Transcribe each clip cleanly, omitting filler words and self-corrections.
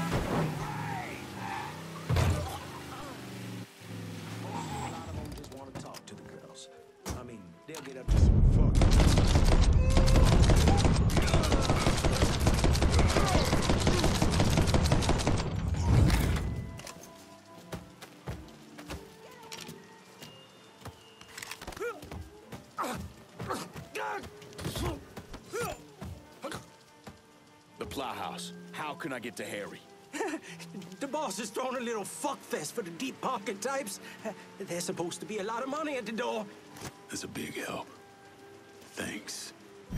lot of them just want to talk to the girls. I mean, they'll get up to some fucking... The Plowhouse. How can I get to Harry? The boss is throwing a little fuck fest for the deep pocket types. There's supposed to be a lot of money at the door. That's a big help. Thanks.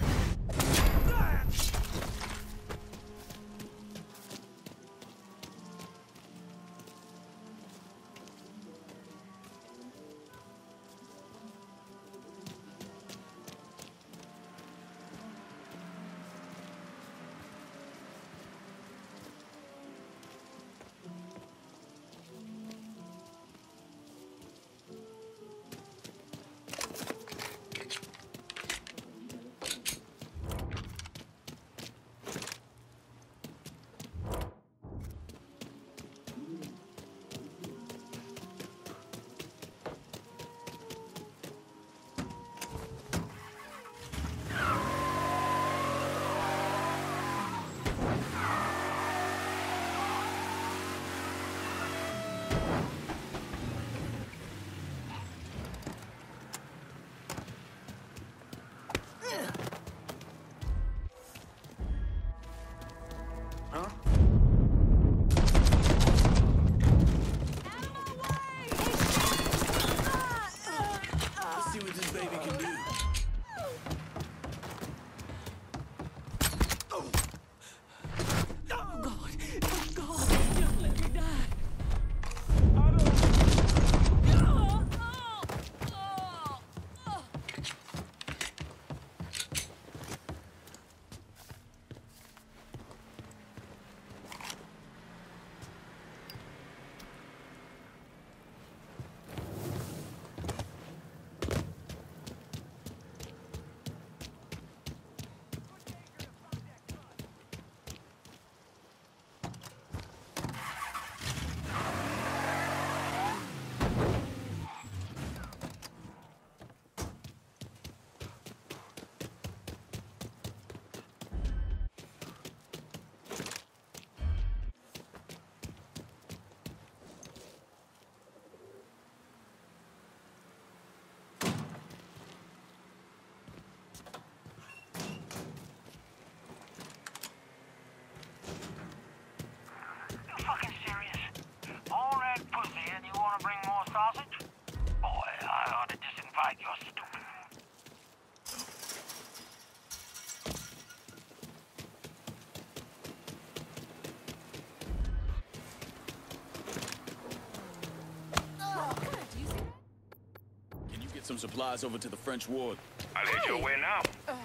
Some supplies over to the French ward. I'll head your way now.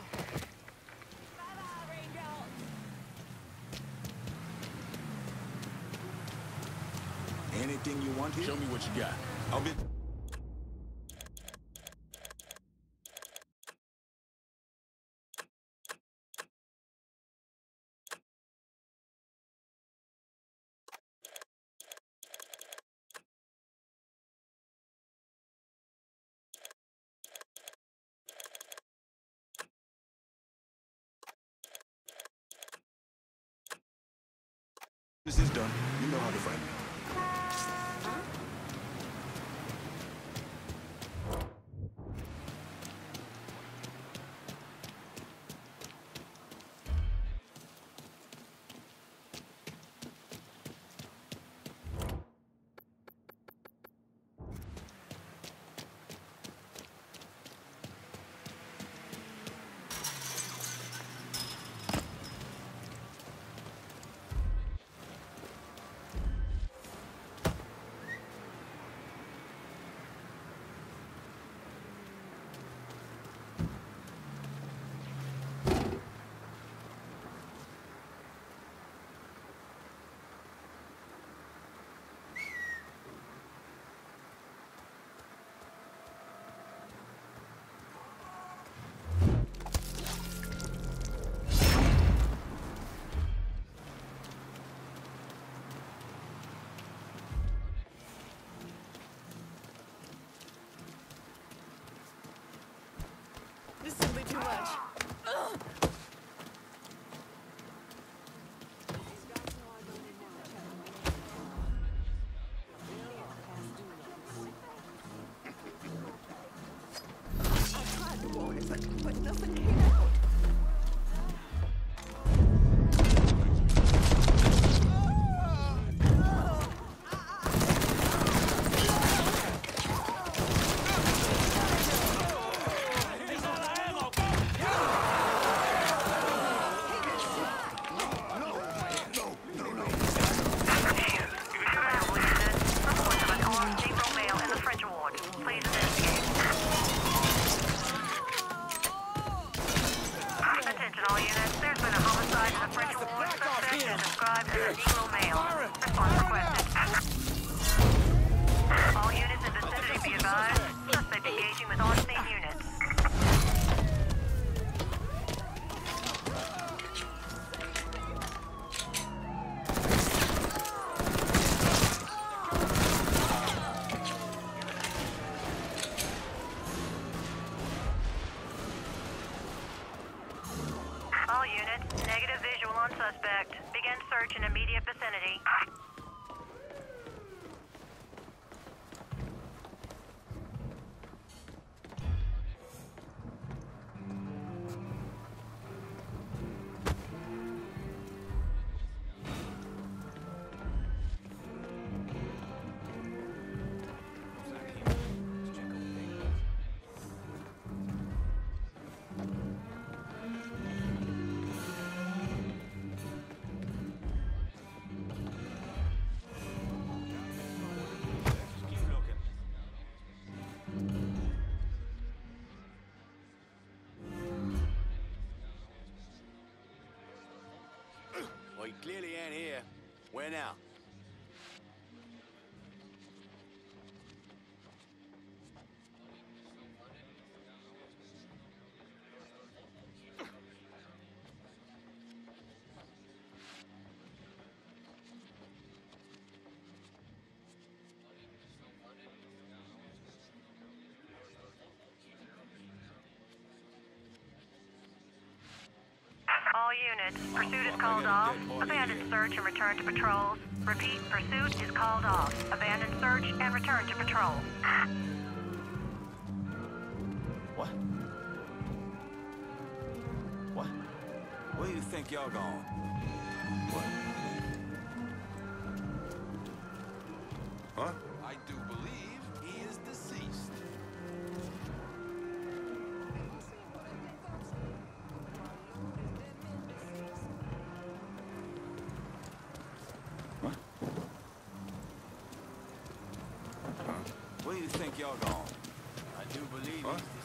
Anything you want here? Show me what you got. I'll be... This is done. You know how to find me. but nothing came out. All units, there's been a homicide in the French Ward. Suspect is described as a Negro male. Response requested. All units in vicinity be advised. Suspect engaging with on-scene units. All units, negative visual on suspect. Begin search in immediate vicinity. Well, he clearly ain't here. Where now? All units, pursuit is called off. Abandon search and return to patrols. Repeat, pursuit is called off. Abandon search and return to patrol. What? What? Where do you think y'all going? What? Huh? I do believe he is deceased. What? Where do you think y'all going? I do believe Huh? he's